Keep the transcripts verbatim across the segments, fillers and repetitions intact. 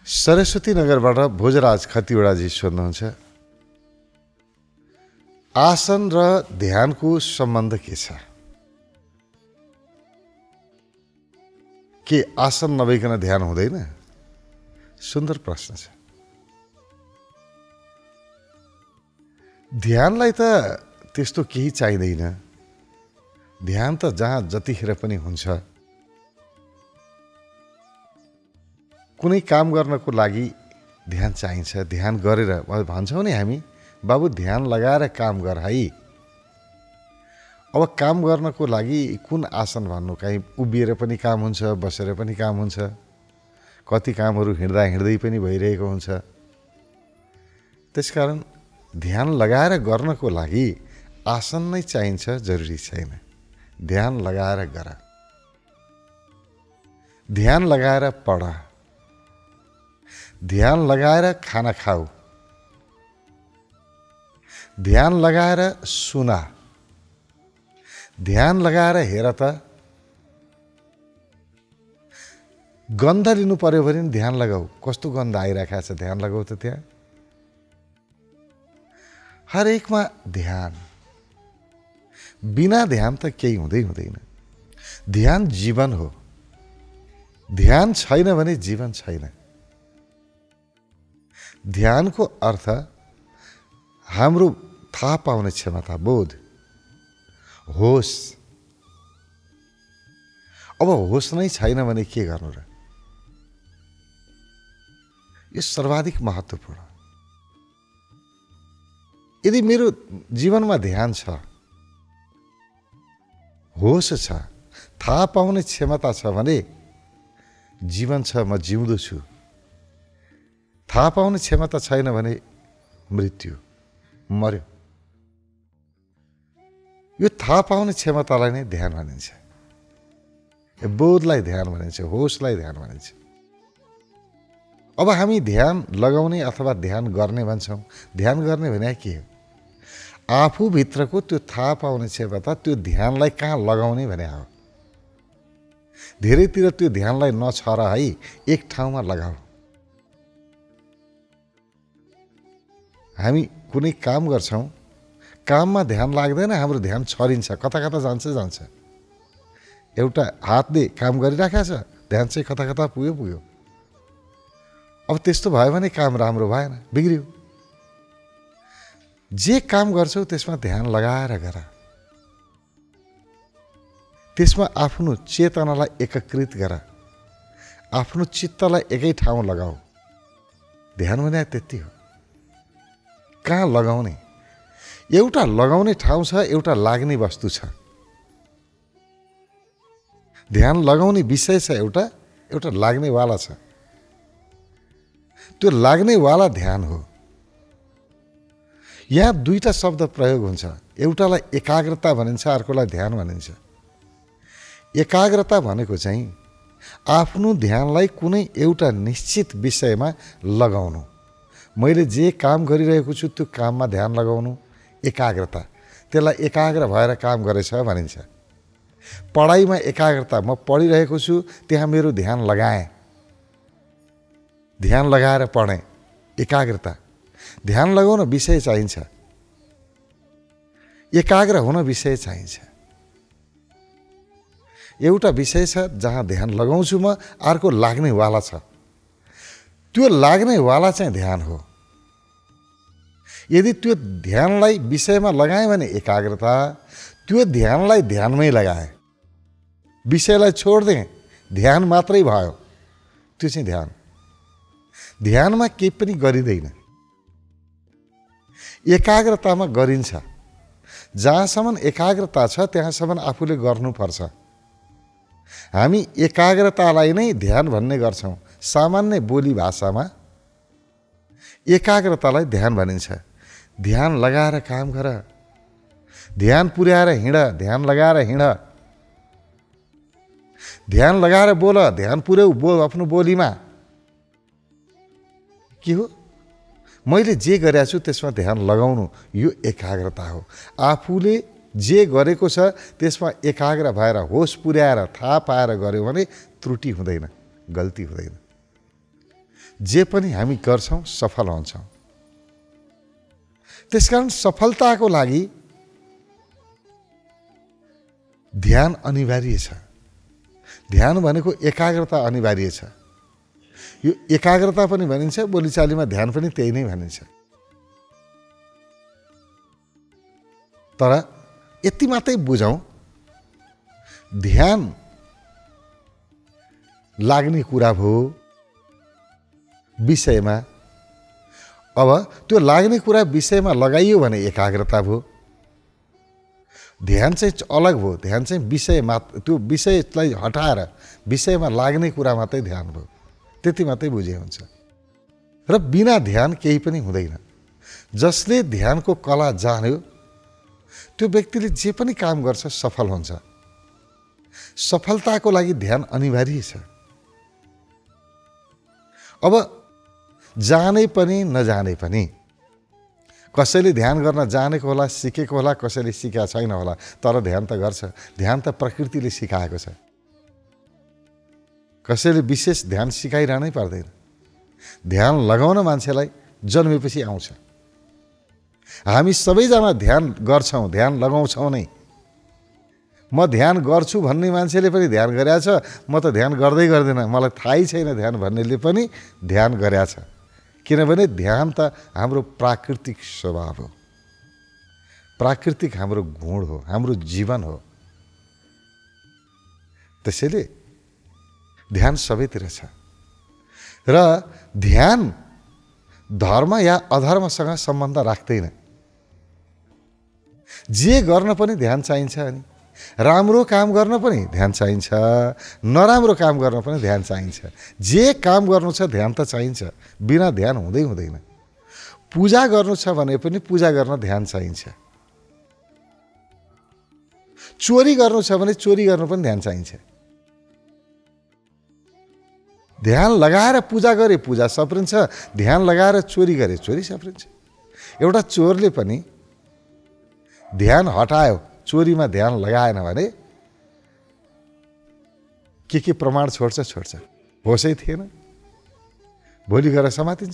सरस्वती नगरबाट भोजराज खतिवडाजी सोध्नुहुन्छ, आसन र ध्यानको सम्बन्ध के छ? के आसन नभइकन ध्यान हुँदैन? सुन्दर प्रश्न छ। ध्यानलाई त त्यस्तो केही चाहिँदैन। ध्यान त जहाँ जतिखेर पनि हुन्छ। कुनै काम गर्नको लागि ध्यान चाहिन्छ। ध्यान गरेर भन्छौँ नि हामी, बाबु ध्यान लगाएर काम गर है। अब काम गर्नको लागि कुन आसन भन्नु? कहीँ उभिएर पनि काम हुन्छ, बसेर पनि काम हुन्छ, कति कामहरू हिँड्दा हिँड्दै पनि भइरहेको हुन्छ। त्यसकारण ध्यान लगाएर गर्नको लागि आसन नै चाहिन्छ जरुरी छैन। ध्यान लगाएर गर, ध्यान लगाएर पढ, ध्यान लगाएर खाना खाऊ, ध्यान लगाएर सुना, ध्यान लगाएर हेर त। गन्ध लिनु पर्यो भने ध्यान लगाऊ। कस्तो गन्ध आइरहेको छ, ध्यान लगाऊ त त्यहाँ। हरेकमा ध्यान। बिना ध्यान त केही हुँदै हुँदैन। ध्यान जीवन हो। ध्यान छैन भने जीवन छैन। ध्यानको अर्थ हाम्रो थाहा पाउने क्षमता, बोध, होस। अब होस नै छैन भने के गर्नु र? यो सर्वाधिक महत्त्वपूर्ण। यदि मेरो जीवनमा ध्यान छ, होस छ, थाहा पाउने क्षमता छ भने जीवन छ, म जिउँदो छु। थाहा पाउने क्षमता छैन भने मृत्यु, मर्यो। यो थाहा पाउने क्षमतालाई नै ध्यान भनिन्छ। यो बोधलाई ध्यान भनिन्छ, होसलाई ध्यान भनिन्छ। अब हामी ध्यान लगाउने अथवा ध्यान गर्ने भन्छौँ। ध्यान गर्ने भने के हो? आफूभित्रको त्यो थाहा पाउने क्षमता, त्यो ध्यानलाई कहाँ लगाउने भने हो। धेरैतिर त्यो ध्यानलाई नछर है, एक ठाउँमा लगाऊ। हामी कुनै काम गर्छौँ, काममा ध्यान लाग्दैन, हाम्रो ध्यान छरिन्छ, कता कता जान्छ जान्छ। एउटा हातले काम गरिराखेको छ, ध्यान चाहिँ कता कता पुग्यो पुग्यो। अब त्यस्तो भयो भने काम राम्रो भएन, बिग्रियो। जे काम गर्छौ त्यसमा ध्यान लगाएर गर। त्यसमा आफ्नो चेतनालाई एकीकृत गर, आफ्नो चित्तलाई एकै ठाउँ लगाऊ। ध्यान भने त्यति हो। कहाँ लगाउने? एउटा लगाउने ठाउँ छ, एउटा लाग्ने वस्तु छ। ध्यान लगाउने विषय छ एउटा, एउटा लाग्नेवाला छ। त्यो लाग्नेवाला ध्यान हो। यहाँ दुईटा शब्द प्रयोग हुन्छ। एउटालाई एकाग्रता भनिन्छ, अर्कोलाई ध्यान भनिन्छ। एकाग्रता भनेको चाहिँ आफ्नो ध्यानलाई कुनै एउटा निश्चित विषयमा लगाउनु। मैले जे काम गरिरहेको छु त्यो काममा ध्यान लगाउनु, एकाग्रता। त्यसलाई एकाग्र भएर काम गरेछ भनिन्छ। पढाइमा एकाग्रता, म पढिरहेको छु त्यहाँ मेरो ध्यान लगाएँ, ध्यान लगाएर पढेँ, एकाग्रता। ध्यान लगाउन विषय चाहिन्छ, एकाग्र हुन विषय चाहिन्छ। एउटा विषय छ जहाँ ध्यान लगाउँछु म, अर्को लाग्नेवाला छ। त्यो लाग्नेवाला चाहिँ ध्यान हो। यदि त्यो ध्यानलाई विषयमा लगाएँ भने एकाग्रता, त्यो ध्यानलाई ध्यानमै लगाएँ, विषयलाई छोडिदिएँ, ध्यान मात्रै भयो, त्यो चाहिँ ध्यान। ध्यानमा केही पनि गरिँदैन, एकाग्रतामा गरिन्छ। जहाँसम्म एकाग्रता छ त्यहाँसम्म आफूले गर्नुपर्छ। हामी एकाग्रतालाई नै ध्यान भन्ने गर्छौँ। सामान्य बोली भाषामा एकाग्रतालाई ध्यान भनिन्छ। ध्यान लगाएर काम गर, ध्यान पुर्याएर हिँड, ध्यान लगाएर हिँड, ध्यान लगाएर बोल, ध्यान पुर्याऊ बोल आफ्नो बोलीमा। के हो? मैले जे गरेको छु त्यसमा ध्यान लगाउनु, यो एकाग्रता हो। आफूले जे गरेको छ त्यसमा एकाग्र भएर होस पुर्याएर थाहा पाएर गर्यो भने त्रुटि हुँदैन, गल्ती हुँदैन। जे पनि हामी गर्छौं सफल हुन्छौं। त्यसकारण सफलताको लागि ध्यान अनिवार्य छ। ध्यान भनेको एकाग्रता अनिवार्य छ। यो एकाग्रता पनि भनिन्छ, बोलीचालीमा ध्यान पनि त्यही नै भनिन्छ। तर यति मात्रै बुझौं, ध्यान लाग्ने कुरा भो विषयमा। अब त्यो लाग्ने कुरा विषयमा लगाइयो भने एकाग्रता भो। ध्यान चाहिँ अलग भो। ध्यान चाहिँ विषय मात्र, त्यो विषयलाई हटाएर विषयमा लाग्ने कुरा मात्रै ध्यान भो। त्यति मात्रै बुझे हुन्छ। र बिना ध्यान केही पनि हुँदैन। जसले ध्यानको कला जान्यो त्यो व्यक्तिले जे पनि काम गर्छ सफल हुन्छ। सफलताको लागि ध्यान अनिवार्य छ। अब जाने पनि नजाने पनि, कसैले ध्यान गर्न जानेको होला, सिकेको होला, कसैले सिकेको छैन होला, तर ध्यान त गर्छ। ध्यान त प्रकृतिले सिकाएको छ। कसैले विशेष ध्यान सिकाइरहनै पर्दैन। ध्यान लगाउन मान्छेलाई जन्मेपछि आउँछ। हामी सबैजना ध्यान गर्छौं, ध्यान लगाउँछौं नै। म ध्यान गर्छु भन्ने मान्छेले पनि ध्यान गरेछ, म त ध्यान गर्दै गर्दैन, मलाई थाहै छैन ध्यान भन्नेले पनि ध्यान गरेछ। किनभने ध्यान त हाम्रो प्राकृतिक स्वभाव हो, प्राकृतिक हाम्रो गुण हो, हाम्रो जीवन हो। त्यसैले ध्यान सबैतिर छ। र ध्यान धर्म या अधर्मसँग सम्बन्ध राख्दैन। जे गर्न पनि ध्यान चाहिन्छ, अनि राम्रो काम गर्न पनि ध्यान चाहिन्छ, नराम्रो काम गर्न पनि ध्यान चाहिन्छ। जे काम गर्नु छ ध्यान त चाहिन्छ, बिना ध्यान हुँदै हुँदैन। पूजा गर्नु छ भने पनि पूजा गर्न ध्यान चाहिन्छ। चोरी गर्नु छ भने चोरी गर्नु पनि ध्यान चाहिन्छ। ध्यान लगाएर पूजा गरे पूजा सप्रिन्छ, ध्यान लगाएर चोरी गरे चोरी सप्रिन्छ। एउटा चोरले पनि ध्यान हटायो, चोरीमा ध्यान लगाएन भने के के प्रमाण छोड्छ छोड्छ, होसै थिएन, भोलि गएर समातिन्छ।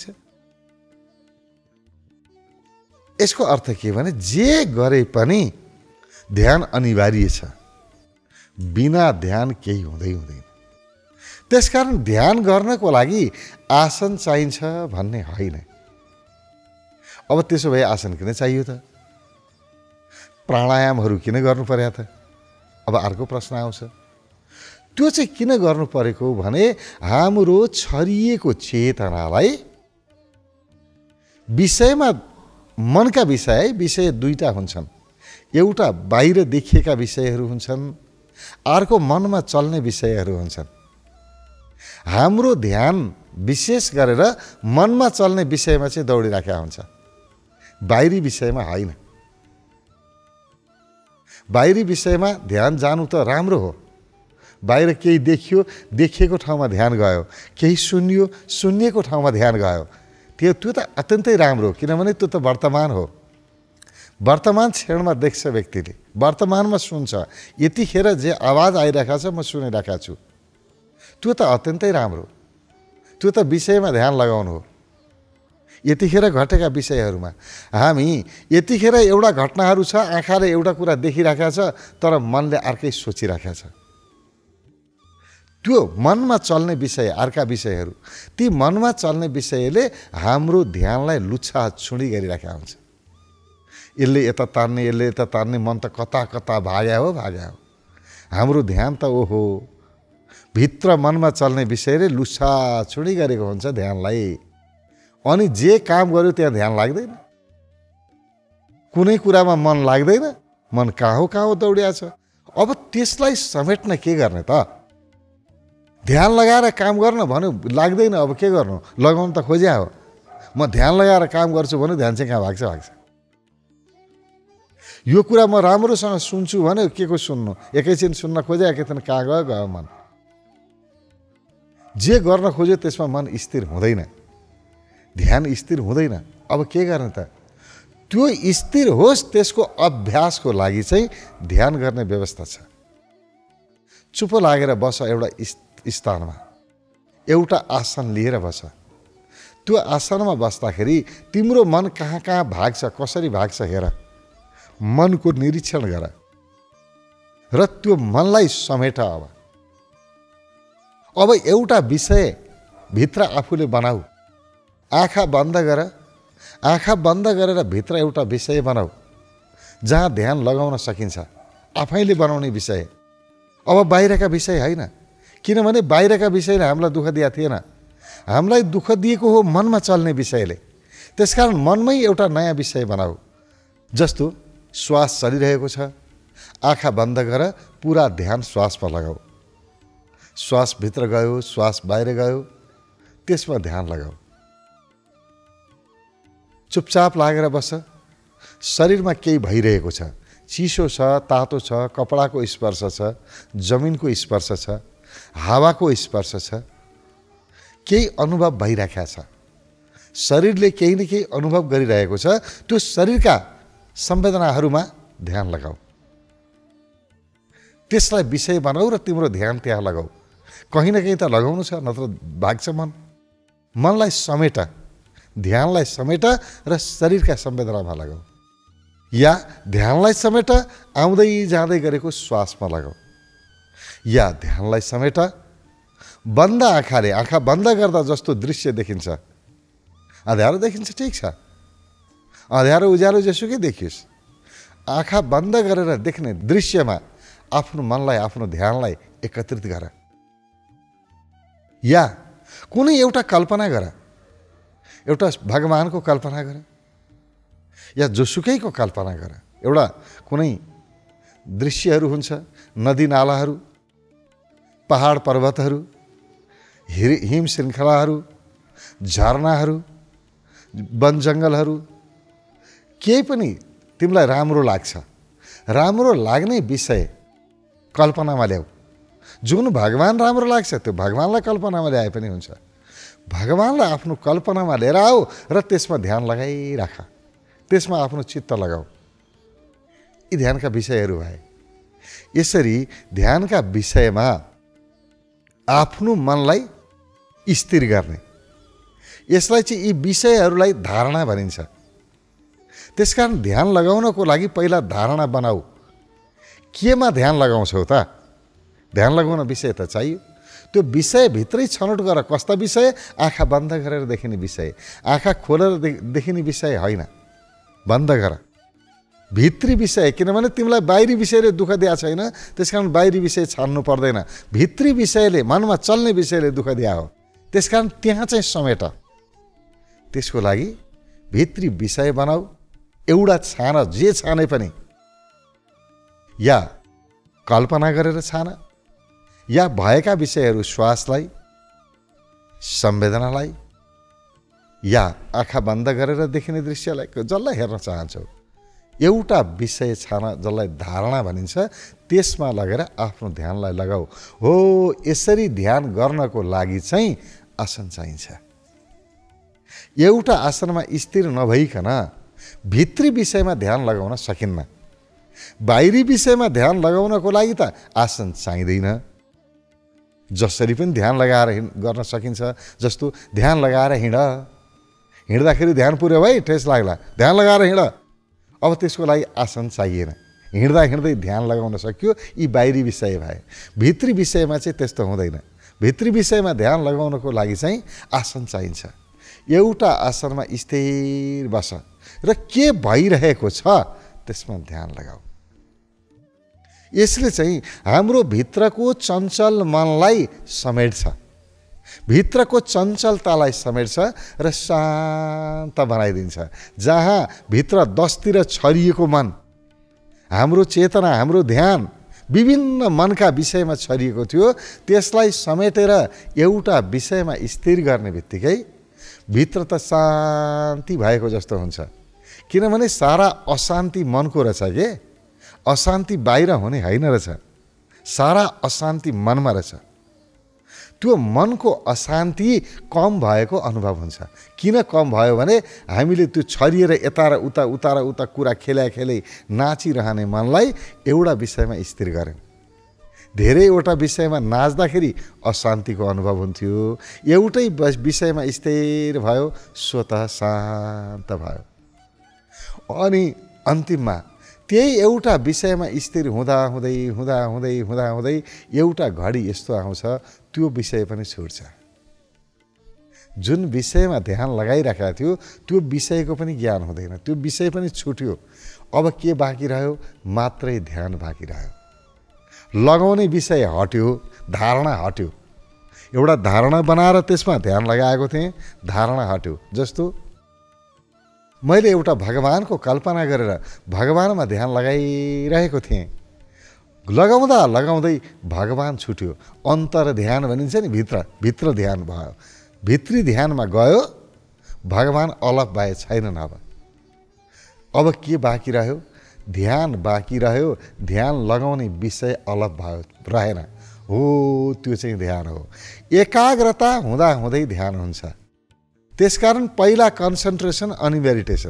यसको अर्थ के भने जे गरे पनि ध्यान अनिवार्य छ। बिना ध्यान केही हुँदै हुँदैन। त्यसकारण ध्यान गर्नको लागि आसन चाहिन्छ भन्ने होइन। अब त्यसो भए आसन किन चाहियो त? प्राणायामहरू किन गर्नु पर्या त? अब अर्को प्रश्न आउँछ। त्यो चाहिँ किन गर्नु परेको भने हाम्रो छरिएको चेतनालाई विषयमा, मनका विषय विषय दुईटा हुन्छन्। एउटा बाहिर देखिएका विषयहरू हुन्छन्, अर्को मनमा चल्ने विषयहरू हुन्छन्। हाम्रो ध्यान विशेष गरेर मनमा चल्ने विषयमा चाहिँ दौडिराखेका हुन्छ, बाहिरी विषयमा होइन। बाहिरी विषयमा ध्यान जानु त राम्रो हो। बाहिर केही देखियो, देखिएको ठाउँमा ध्यान गयो, केही सुनियो, सुनिएको ठाउँमा ध्यान गयो, त्यो त्यो त अत्यन्तै राम्रो, किनभने त्यो त वर्तमान हो। वर्तमान क्षणमा देख्छ व्यक्तिले, वर्तमानमा सुन्छ। यतिखेर जे आवाज आइरहेको छ म सुनिरहेको छु, त्यो त अत्यन्तै राम्रो। त्यो त विषयमा ध्यान लगाउनु हो। यतिखेर घटेका विषयहरूमा हामी यतिखेर एउटा घटनाहरू छ, आँखाले एउटा कुरा देखिरहेको छ, तर मनले अर्कै सोचिरहेको छ। त्यो मनमा चल्ने विषय, अर्का विषयहरू, ती मनमा चल्ने विषयले हाम्रो ध्यानलाई लुच्छा छुडी गरिरहेका हुन्छ। यसले यता तान्ने, यसले यता तान्ने, मन त कता कता भाग्या हो भाग्या हो। हाम्रो ध्यान त ओहो भित्र मनमा चल्ने विषयले लुच्छा छुडी गरेको हुन्छ ध्यानलाई। अनि जे काम गर्यो त्यहाँ ध्यान लाग्दैन, कुनै कुरामा मन लाग्दैन, मन कहाँ हो कहाँ हो दौडिया छ। अब त्यसलाई समेट्न के गर्ने त? ध्यान लगाएर काम गर्न भन्यो लाग्दैन, अब के गर्नु? लगाउनु त खोज्या हो। म ध्यान लगाएर काम गर्छु भन्यो ध्यान चाहिँ कहाँ भाग्छ भाग्छ। यो कुरा म राम्रोसँग सुन्छु भन्यो, के को सुन्नु? एकैछिन सुन्न खोज्या, एकैछिन कहाँ गयो गयो मन। जे गर्न खोज्यो त्यसमा मन स्थिर हुँदैन, ध्यान स्थिर हुँदैन। अब के गर्ने त? त्यो स्थिर होस् त्यसको अभ्यासको लागि चाहिँ ध्यान गर्ने व्यवस्था छ। चुप लागेर बस, एउटा स्थानमा एउटा आसन लिएर बस। त्यो आसनमा बस्दाखेरि तिम्रो मन कहाँ कहाँ भाग्छ, कसरी भाग्छ हेर, मनको निरीक्षण गर र त्यो मनलाई समेट। अब अब एउटा विषय भित्र आफूले बनाऊ, आँखा बन्द गर, आँखा बन्द गरेर भित्र एउटा विषय बनाऊ जहाँ ध्यान लगाउन सकिन्छ, आफैले बनाउने विषय। अब बाहिरका विषय होइन, किनभने बाहिरका विषयले हामीलाई दुःख दिएको थिएन, हामीलाई दुःख दिएको हो मनमा चल्ने विषयले। त्यसकारण मनमै एउटा नयाँ विषय बनाऊ। जस्तो श्वास चलिरहेको छ, आँखा बन्द गर, पुरा ध्यान श्वासमा लगाऊ। श्वास भित्र गयो, श्वास बाहिर गयो, त्यसमा ध्यान लगाऊ। चुपचाप लागेर बस। शरीरमा केही भइरहेको छ, चिसो छ, तातो छ, कपडाको स्पर्श छ, जमिनको स्पर्श छ, हावाको स्पर्श छ, केही अनुभव भइरहेको छ। शरीरले केही न केही अनुभव गरिरहेको छ, त्यो शरीरका संवेदनाहरूमा ध्यान लगाऊ। त्यसलाई विषय बनाऊ र तिम्रो ध्यान त्यहाँ लगाऊ। कहीँ न कहीँ त लगाउनु छ, नत्र भाग्छ मन। मनलाई समेट, ध्यानलाई समेट र शरीरका संवेदनामा लगाऊ, या ध्यानलाई समेट आउँदै जाँदै गरेको श्वासमा लगाऊ, या ध्यानलाई समेट बन्द आँखाले, आँखा बन्द गर्दा जस्तो दृश्य देखिन्छ, अँध्यारो देखिन्छ, ठिक छ, अँध्यारो उज्यालो जेसुकै देखियोस्, आँखा बन्द गरेर देख्ने दृश्यमा आफ्नो मनलाई, आफ्नो ध्यानलाई एकत्रित गर। या कुनै एउटा कल्पना गर, एउटा भगवानको कल्पना गर, या जोसुकैको कल्पना गर। एउटा कुनै दृश्यहरू हुन्छ, नदी नालाहरू, पहाड पर्वतहरू, हिम श्रृङ्खलाहरू, झरनाहरू, वन जङ्गलहरू, केही पनि तिमीलाई राम्रो लाग्छ, राम्रो लाग्ने विषय कल्पनामा ल्याऊ। जुन भगवान राम्रो लाग्छ त्यो भगवानलाई कल्पनामा ल्याए पनि हुन्छ। भगवानलाई आफ्नो कल्पनामा लिएर आऊ र त्यसमा ध्यान लगाइराख, त्यसमा आफ्नो चित्त लगाऊ। यी ध्यानका विषयहरू भए। यसरी ध्यानका विषयमा आफ्नो मनलाई स्थिर गर्ने, यसलाई चाहिँ यी विषयहरूलाई धारणा भनिन्छ। त्यसकारण ध्यान लगाउनको लागि पहिला धारणा बनाऊ। केमा ध्यान लगाउँछौ त? ध्यान लगाउन विषय त चाहियो। त्यो विषयभित्रै छनौट गर। कस्ता विषय? आँखा बन्द गरेर देखिने विषय, आँखा खोलेर देखिने विषय होइन। बन्द गर भित्री विषय, किनभने तिमीलाई बाहिरी विषयले दुःख दिएको छैन, त्यसकारण बाहिरी विषय छान्नु पर्दैन। भित्री विषयले, मनमा चल्ने विषयले दुःख दिया हो, त्यसकारण त्यहाँ चाहिँ समेट। त्यसको लागि भित्री विषय बनाऊ। एउटा छान, जे छाने पनि, या कल्पना गरेर छान, या भएका विषयहरू, श्वासलाई, संवेदनालाई, या आँखा बन्द गरेर देखिने दृश्यलाई, जसलाई हेर्न चाहन्छौ, एउटा विषय छान जसलाई धारणा भनिन्छ। त्यसमा लगेर आफ्नो ध्यानलाई लगाऊ। हो, यसरी ध्यान गर्नको लागि चाहिँ आसन चाहिन्छ। एउटा आसनमा स्थिर नभइकन भित्री विषयमा ध्यान लगाउन सकिन्न। बाहिरी विषयमा ध्यान लगाउनको लागि त आसन चाहिँदैन। जसरी पनि ध्यान लगाएर गर्न सकिन्छ। जस्तो ध्यान लगाएर हिँड, हिँड्दाखेरि ध्यान पुर्यो भाइ, ठेस लाग्ला, ध्यान लगाएर हिँड। अब त्यसको लागि आसन चाहिएन, हिँड्दा हिँड्दै ध्यान लगाउन सक्यो। यी बाहिरी विषय भए। भित्री विषयमा चाहिँ त्यस्तो हुँदैन। भित्री विषयमा ध्यान लगाउनको लागि चाहिँ आसन चाहिन्छ। एउटा आसनमा स्थिर बस र के भइरहेको छ त्यसमा ध्यान लगाऊ। यसले चाहिँ हाम्रो भित्रको चञ्चल मनलाई समेट्छ, भित्रको चञ्चलतालाई समेट्छ र शान्त बनाइदिन्छ। जहाँ भित्र दसतिर छरिएको मन, हाम्रो चेतना, हाम्रो ध्यान विभिन्न मनका विषयमा छरिएको थियो, त्यसलाई समेटेर एउटा विषयमा स्थिर गर्ने बित्तिकै भित्र त शान्ति भएको जस्तो हुन्छ। किनभने सारा अशान्ति मनको रहेछ के, अशान्ति बाहिर हुने होइन रहेछ, सारा अशान्ति मनमा रहेछ। त्यो मनको अशान्ति कम भएको अनुभव हुन्छ। किन कम भयो भने हामीले त्यो छरिएर यता र उता उता र उता कुरा खेला खेलै नाचिरहने मनलाई एउटा विषयमा स्थिर गऱ्यौँ। धेरैवटा विषयमा नाच्दाखेरि अशान्तिको अनुभव हुन्थ्यो, एउटै विषयमा स्थिर भयो स्वत शान्त भयो। अनि अन्तिममा त्यही एउटा विषयमा स्थिर हुँदा हुँदै हुँदा हुँदै हुँदा हुँदै एउटा घडी यस्तो आउँछ त्यो विषय पनि छुट्छ। जुन विषयमा ध्यान लगाइराखेको थियो त्यो विषयको पनि ज्ञान हुँदैन, त्यो विषय पनि छुट्यो। अब के बाँकी रह्यो? मात्रै ध्यान बाँकी रह्यो। लगाउने विषय हट्यो, धारणा हट्यो। एउटा धारणा बनाएर त्यसमा ध्यान लगाएको थिएँ, धारणा हट्यो। जस्तो मैले एउटा भगवानको कल्पना गरेर भगवानमा ध्यान लगाइरहेको थिएँ, लगाउँदा लगाउँदै भगवान छुट्यो। अन्तर ध्यान भनिन्छ नि, भित्र भित्र ध्यान भयो। भित्री ध्यानमा गयो, भगवान अलग भए छैनन्। अब अब के बाँकी रह्यो? ध्यान बाँकी रह्यो। ध्यान लगाउने विषय अलग भयो, रहेन। हो त्यो चाहिँ ध्यान हो। एकाग्रता हुँदा हुँदै ध्यान हुन्छ। त्यसकारण पहिला कन्सन्ट्रेसन अनि मेडिटेसन,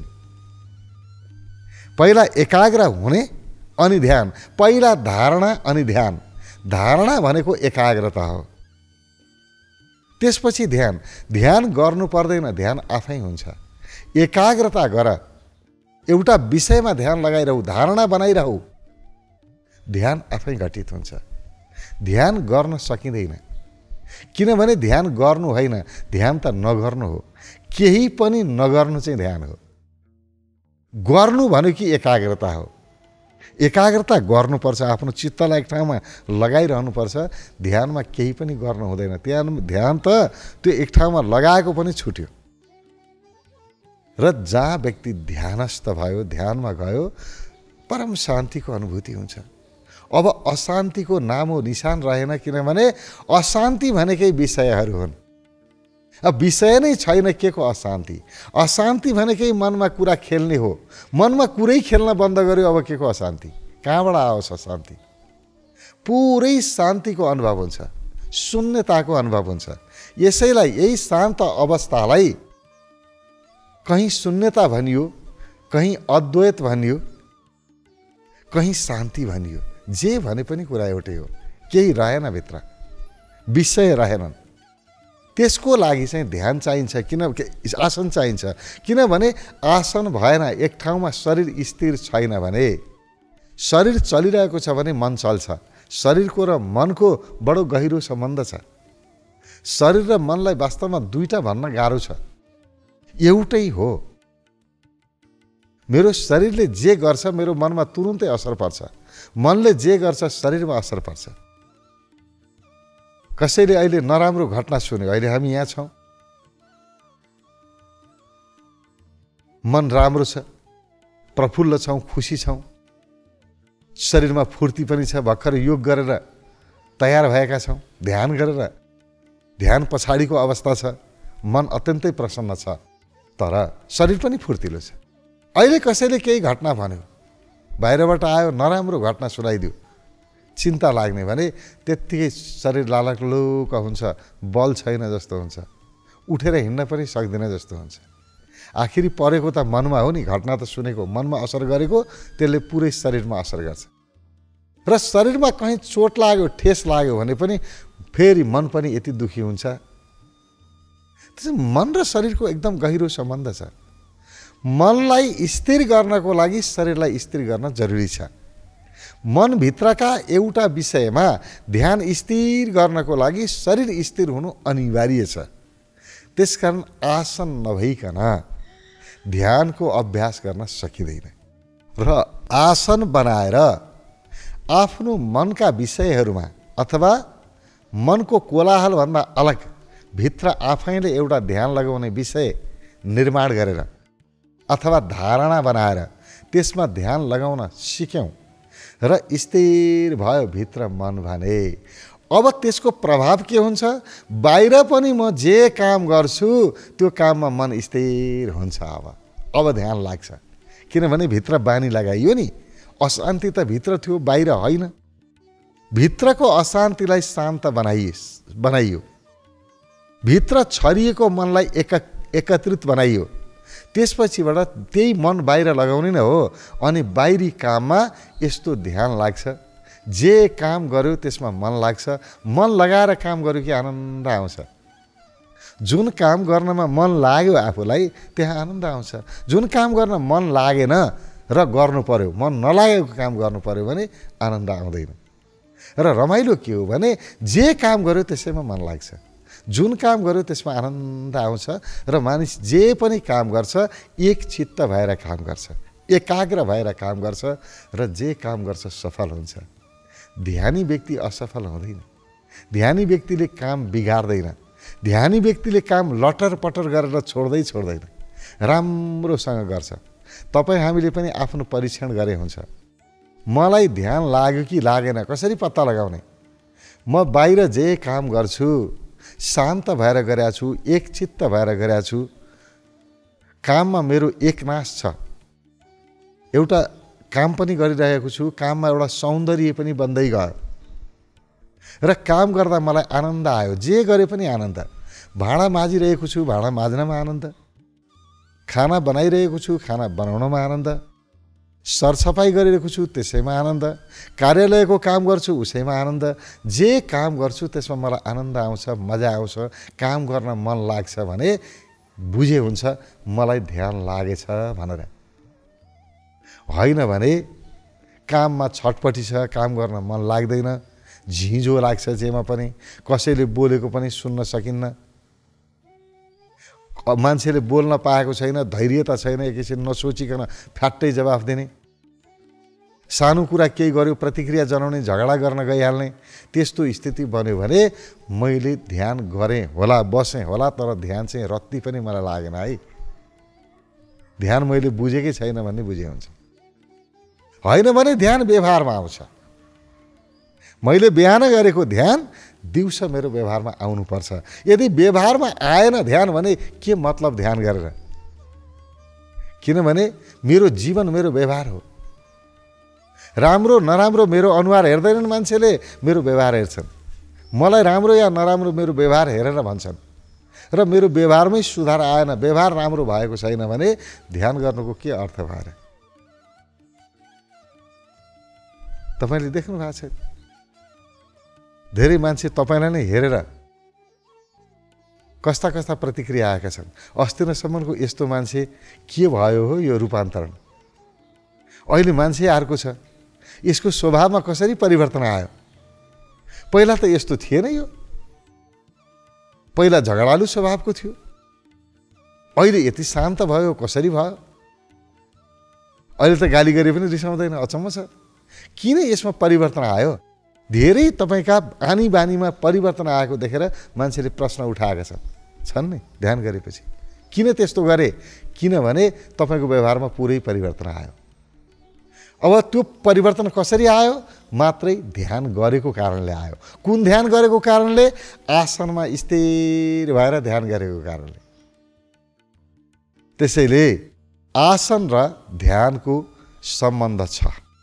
पहिला एकाग्र हुने अनि ध्यान, पहिला धारणा अनि ध्यान। धारणा भनेको एकाग्रता हो, त्यसपछि ध्यान। ध्यान गर्नु पर्दैन, ध्यान आफै हुन्छ। एकाग्रता गर, एउटा विषयमा ध्यान लगाइरहु, धारणा बनाइरहु, ध्यान आफै घटित हुन्छ। ध्यान गर्न सकिँदैन, किनभने ध्यान गर्नु होइन, ध्यान त नगर्नु हो। केही पनि नगर्नु चाहिँ ध्यान हो। गर्नु भन्यो कि एकाग्रता हो। एकाग्रता गर्नुपर्छ, आफ्नो चित्तलाई एक ठाउँमा लगाइरहनुपर्छ। ध्यानमा केही पनि गर्नु हुँदैन। ध्यान ध्यान त त्यो एक ठाउँमा लगाएको पनि छुट्यो। र जहाँ व्यक्ति ध्यानस्थ भयो, ध्यानमा गयो, परम शान्तिको अनुभूति हुन्छ। अब अशान्तिको नामो निशान रहेन, किनभने अशान्ति भनेकै विषयहरू हुन्। अब विषय नै छैन, के को अशान्ति? अशान्ति भनेकै मनमा कुरा खेल्ने हो। मनमा कुरै खेल्न बन्द गर्यो, अब के को अशान्ति? कहाँबाट आओस् अशान्ति? पुरै शान्तिको अनुभव हुन्छ, शून्यताको अनुभव हुन्छ। यसैलाई, यही शान्त अवस्थालाई कहीँ शून्यता भनियो, कहीँ अद्वैत भनियो, कहीँ शान्ति भनियो। जे भने पनि कुरा एउटै हो। केही रहेन भित्र, विषय रहेनन्। त्यसको लागि चाहिँ ध्यान चाहिन्छ, किन आसन चाहिन्छ। किनभने आसन भएन, एक ठाउँमा शरीर स्थिर छैन भने, शरीर चलिरहेको छ भने मन चल्छ। शरीरको र मनको बडो गहिरो सम्बन्ध छ। शरीर र मनलाई वास्तवमा दुईटा भन्न गाह्रो छ, एउटै हो। मेरो शरीरले जे गर्छ मेरो मनमा तुरुन्तै असर पर्छ, मनले जे गर्छ शरीरमा असर पर्छ। कसैले अहिले नराम्रो घटना सुन्यो, अहिले हामी यहाँ छौँ, मन राम्रो छ, प्रफुल्ल छौँ, खुसी छौँ, शरीरमा फुर्ती पनि छ, भर्खर योग गरेर तयार भएका छौँ, ध्यान गरेर। ध्यान पछाडिको अवस्था छ, मन अत्यन्तै प्रसन्न छ, तर शरीर पनि फुर्तिलो छ। अहिले कसैले केही घटना भन्यो, बाहिरबाट आयो, नराम्रो घटना सुनाइदियो, चिन्ता लाग्ने भने त्यत्तिकै शरीर लालकलुक हुन्छ, बल छैन जस्तो हुन्छ, उठेर हिँड्न पनि सक्दैन जस्तो हुन्छ। आखिरी परेको त मनमा हो नि, घटना त सुनेको, मनमा असर गरेको, त्यसले पुरै शरीरमा असर गर्छ। र शरीरमा कहीँ चोट लाग्यो, ठेस लाग्यो भने पनि फेरि मन पनि यति दुखी हुन्छ। त्यसै मन र शरीरको एकदम गहिरो सम्बन्ध छ। मनलाई स्थिर गर्नको लागि शरीरलाई स्थिर गर्न जरुरी छ। मनभित्रका एउटा विषयमा ध्यान स्थिर गर्नको लागि शरीर स्थिर हुनु अनिवार्य छ। त्यसकारण आसन नभइकन ध्यानको अभ्यास गर्न सकिँदैन। र आसन बनाएर आफ्नो मनका विषयहरूमा अथवा मनको कोलाहलभन्दा अलग भित्र आफैले एउटा ध्यान लगाउने विषय निर्माण गरेर अथवा धारणा बनाएर त्यसमा ध्यान लगाउन सिक्यौँ र स्थिर भयो भित्र मन भने, अब त्यसको प्रभाव के हुन्छ? बाहिर पनि म जे काम गर्छु त्यो काममा मन स्थिर हुन्छ। अब अब ध्यान लाग्छ, किनभने भित्र बानी लगाइयो नि। अशान्ति त भित्र थियो, बाहिर होइन। भित्रको अशान्तिलाई शान्त बनाइयो बनाइयो भित्र छरिएको मनलाई एक एकत्रित बनाइयो। त्यसपछिबाट त्यही मन बाहिर लगाउने नै हो। अनि बाहिरी काममा यस्तो ध्यान लाग्छ, जे काम गर्यो त्यसमा मन लाग्छ, मन लगाएर काम गर्यो कि आनन्द आउँछ। जुन काम गर्नमा मन लाग्यो आफूलाई त्यहाँ आनन्द आउँछ। जुन काम गर्न मन लागेन र गर्नु पर्यो, मन नलागेको काम गर्नु पर्यो भने आनन्द आउँदैन। र रमाइलो के हो भने जे काम गर्यो त्यसैमा मन लाग्छ, जुन काम गर्यो त्यसमा आनन्द आउँछ र मानिस जे पनि काम गर्छ एक चित्त भएर काम गर्छ, एकाग्र भएर काम गर्छ र जे काम गर्छ सफल हुन्छ। ध्यानी व्यक्ति असफल हुँदैन, ध्यानी व्यक्तिले काम बिगार्दैन, ध्यानी व्यक्तिले काम लटर पटर गरेर छोड्दै छोड्दैन, राम्रोसँग गर्छ। तपाईँ हामीले पनि आफ्नो परीक्षण गरे हुन्छ। मलाई ध्यान लाग्यो कि लागेन कसरी पत्ता लगाउने? म बाहिर जे काम गर्छु शान्त भएर गरेको छु, एकचित्त भएर गरेको छु, काममा मेरो एकनाश छ, एउटा काम पनि गरिरहेको छु, काममा एउटा सौन्दर्य पनि बन्दै गयो र काम गर्दा मलाई आनन्द आयो। जे गरे पनि आनन्द। भाँडा माझिरहेको छु, भाँडा माझ्नमा आनन्द। खाना बनाइरहेको छु, खाना बनाउनमा आनन्द। सरसफाइ गरिरहेको छु त्यसैमा आनन्द। कार्यालयको काम गर्छु उसैमा आनन्द। जे काम गर्छु त्यसमा मलाई आनन्द आउँछ, मजा आउँछ, काम गर्न मन लाग्छ भने बुझे हुन्छ मलाई ध्यान लागेछ भनेर। होइन भने काममा छटपटी छ, काम गर्न मन लाग्दैन, झिँझो लाग्छ, जेमा पनि कसैले बोलेको पनि सुन्न सकिन्न, मान्छेले बोल्न पाएको छैन, धैर्यता छैन, एकैछिन नसोचिकन फ्याट्टै जवाफ दिने, सानो कुरा केही गर्यो प्रतिक्रिया जनाउने, झगडा गर्न गइहाल्ने, त्यस्तो स्थिति बन्यो भने मैले ध्यान गरेँ होला, बसेँ होला, तर ध्यान चाहिँ रत्ती पनि मलाई लागेन है, ध्यान मैले बुझेकै छैन भन्ने बुझे हुन्छ। होइन भने ध्यान व्यवहारमा आउँछ। मैले बिहान गरेको ध्यान दिउँसो मेरो व्यवहारमा आउनुपर्छ। यदि व्यवहारमा आएन ध्यान भने के मतलब ध्यान गरेर? किनभने मेरो जीवन मेरो व्यवहार हो। राम्रो नराम्रो मेरो अनुहार हेर्दैनन् मान्छेले, मेरो व्यवहार हेर्छन्। मलाई राम्रो या नराम्रो मेरो व्यवहार हेरेर भन्छन् र मेरो व्यवहारमै सुधार आएन, व्यवहार राम्रो भएको छैन भने ध्यान गर्नुको के अर्थ भएर? तपाईँले देख्नु भएको छ धेरै मान्छे तपाईँलाई नै हेरेर कस्ता कस्ता प्रतिक्रिया आएका छन्। अस्ति नसम्मको यस्तो मान्छे के भयो हो यो रूपान्तरण? अहिले मान्छे अर्को छ, यसको स्वभावमा कसरी परिवर्तन आयो? पहिला त यस्तो थिएन, यो पहिला झगडालु स्वभावको थियो, अहिले यति शान्त भयो, कसरी भयो? अहिले त गाली गरे पनि रिसाउँदैन, अचम्म छ। किन यसमा परिवर्तन आयो? धेरै तपाईँका आनी बानीमा परिवर्तन आएको देखेर मान्छेले प्रश्न उठाएका छन् छन् नि ध्यान गरेपछि। किन त्यस्तो गरे? किनभने तपाईँको व्यवहारमा पुरै परिवर्तन आयो। अब त्यो परिवर्तन कसरी आयो? मात्रै ध्यान गरेको कारणले आयो। कुन ध्यान गरेको कारणले? आसनमा स्थिर भएर ध्यान गरेको कारणले। त्यसैले आसन र ध्यानको सम्बन्ध छ।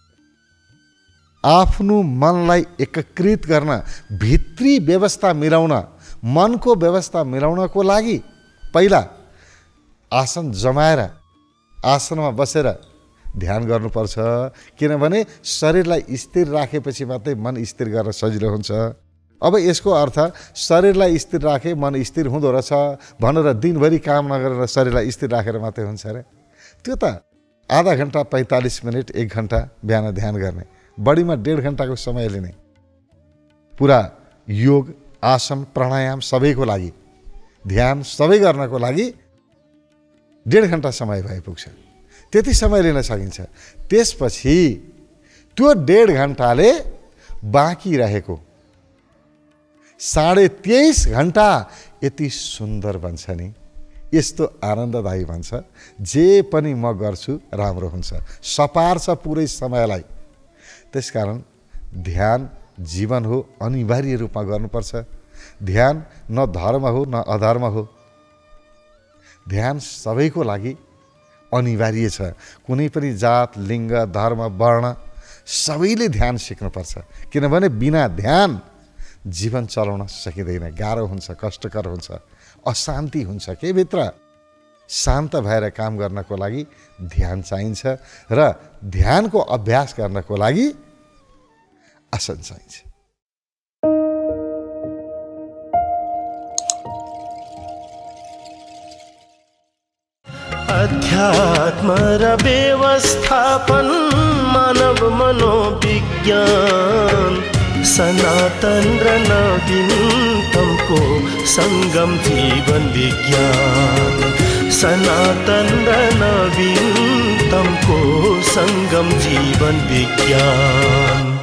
आफ्नो मनलाई एकीकृत गर्न, भित्री व्यवस्था मिलाउन, मनको व्यवस्था मिलाउनको लागि पहिला आसन जमाएर आसनमा बसेर ध्यान गर्नुपर्छ। किनभने शरीरलाई स्थिर राखेपछि मात्रै मन स्थिर गर्न सजिलो हुन्छ। अब यसको अर्थ शरीरलाई स्थिर राखे मन स्थिर हुँदो रहेछ भनेर दिनभरि काम नगरेर शरीरलाई स्थिर राखेर मात्रै हुन्छ अरे? त्यो त आधा घन्टा पैँतालिस मिनट एक घन्टा बिहान ध्यान गर्ने, बढीमा डेढ घन्टाको समय लिने, पुरा योग आसन प्राणायाम सबैको लागि, ध्यान सबै गर्नको लागि डेढ घन्टा समय भए पुग्छ। त्यति समय लिन सकिन्छ। त्यसपछि त्यो डेढ घन्टाले बाँकी रहेको साढे तेइस घन्टा यति सुन्दर बन्छ नि, यस्तो आनन्ददायी बन्छ, जे पनि म गर्छु राम्रो हुन्छ, सपार्छ पुरै समयलाई। त्यसकारण ध्यान जीवन हो, अनिवार्य रूपमा गर्नुपर्छ। ध्यान न धर्म हो न अधर्म हो, ध्यान सबैको लागि अनिवार्य छ। कुनै पनि जात लिङ्ग धर्म वर्ण सबैले ध्यान सिक्नुपर्छ। किनभने बिना ध्यान जीवन चलाउन सकिँदैन, गाह्रो हुन्छ, कष्टकर हुन्छ, अशान्ति हुन्छ। के भित्र शान्त भएर काम गर्नको लागि ध्यान चाहिन्छ र ध्यानको अभ्यास गर्नको लागि आसन चाहिन्छ। अध्यात्म र व्यवस्थापन मानव मनोविज्ञान सनातन र नवीनतमको संगम जीवन विज्ञान सनातन र नवीनतमको संगम जीवन विज्ञान।